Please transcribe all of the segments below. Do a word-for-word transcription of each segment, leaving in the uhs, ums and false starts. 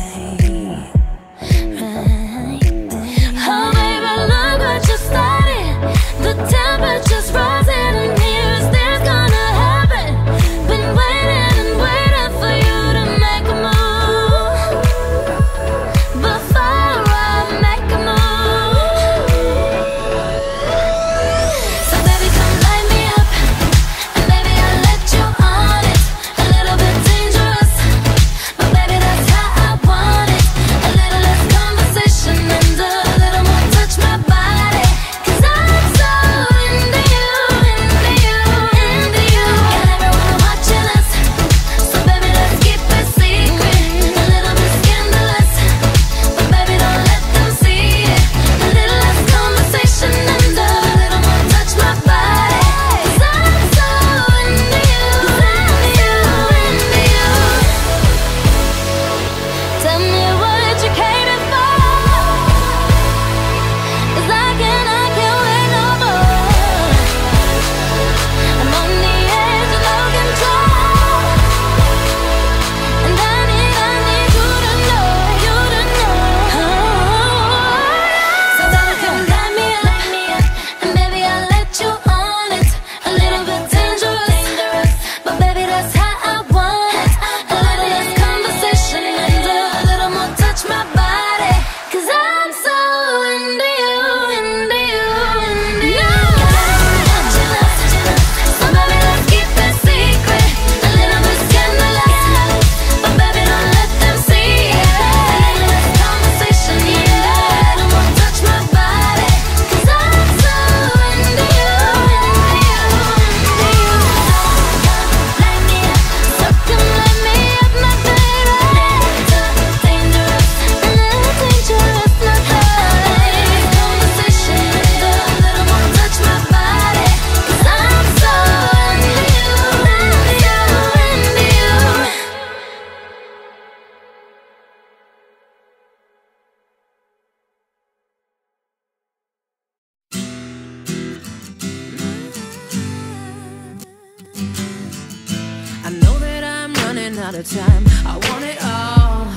Out of time, I want it all.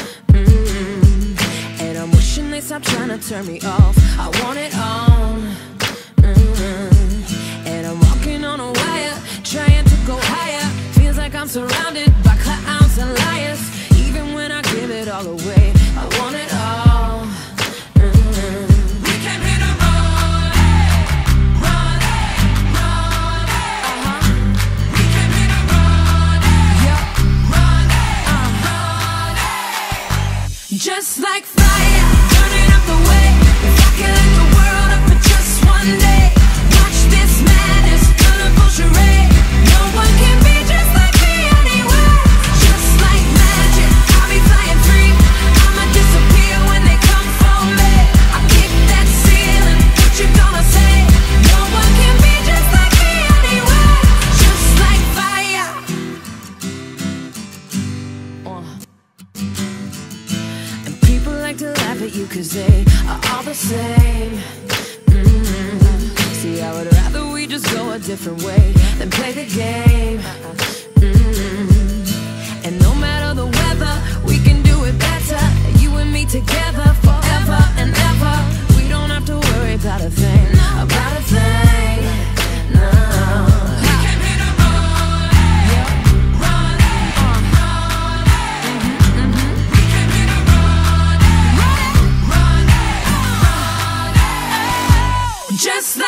Mm-hmm. And I'm wishing they stop trying to turn me off. I want it all. Mm-hmm. And I'm walking on a wire, trying to go higher. Feels like I'm surrounded by clowns and liars. Even when I give it all away, I want it all. Mm-hmm. We came here to run, run, run. Uh-huh. We came here to run, yeah. Just like fire, burning up the way. If I can light the world up for just one day, watch this madness, colorful charade. No one can be just like me anyway. Just like magic, I'll be flying free. I'ma disappear when they come for me. I kick that ceiling, what you gonna say? No one can be just like me anyway. Just like fire. uh. Like to laugh at you cause they are all the same. Mm-hmm. See, I would rather we just go a different way than play the game. Mm-hmm. And no matter the weather, we can do it better. You and me together forever and ever. We don't have to worry about a thing, about a thing, no. Just like